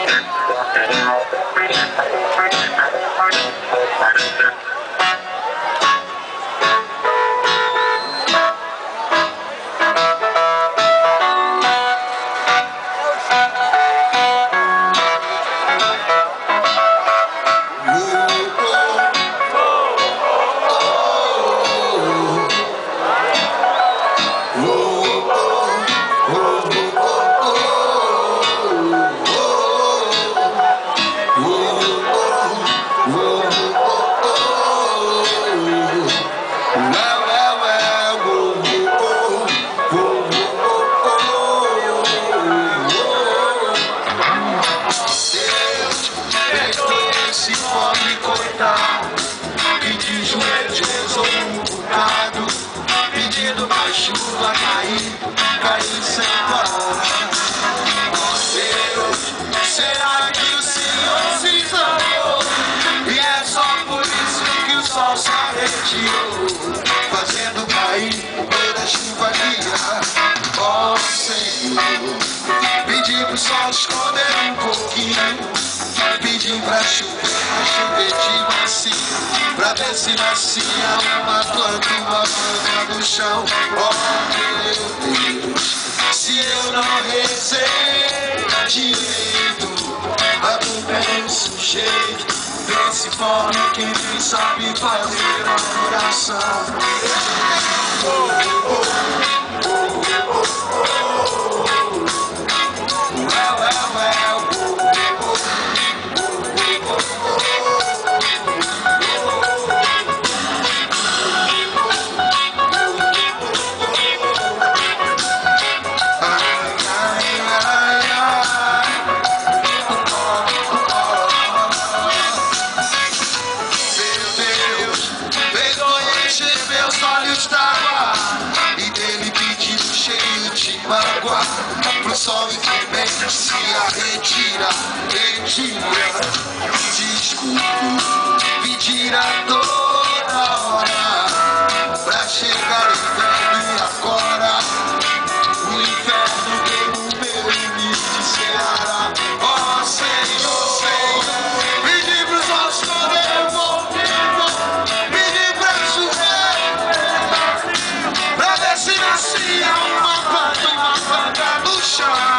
Esse pobre coitado que de joelhos rezou um bocado, pedindo pra chuva cair sem parar. Deus, será que o Senhor se zangou? E é só por isso que o sol se retirou, fazendo cair toda a chuva dia. Ó Senhor, pedi pro sol esconder um pouquinho, pedi pra chover de macio, pra ver se nascia uma planta no chão. Oh meu Deus, se eu não rezei direito, a culpa é do sujeito desse fome que nem sabe fazer a oração. Pro sol inclemente se retira. Desculpe pedir a toda hora pra chegar inverno e agora o inferno veio no meu limite Ceará. Ó Senhor, pedi pro sol esconder um pouquinho, pedi pra chover, pra ver se nascia uma planta no chão.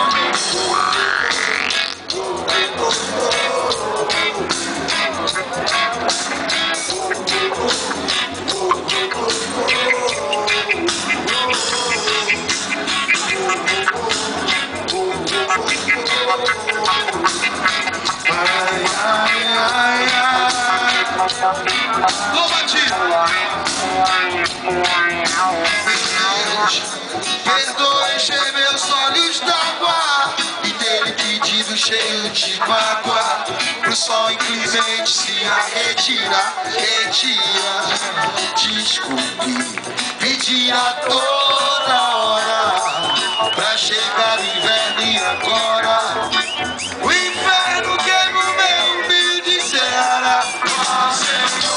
Perdoe, encher meus olhos d'água e dele pedido cheio de mágoa. Pro sol inclemente se retira. Desculpe pedir a toda hora pra chegar inverno e agora o inferno que no meu humilde Ceará.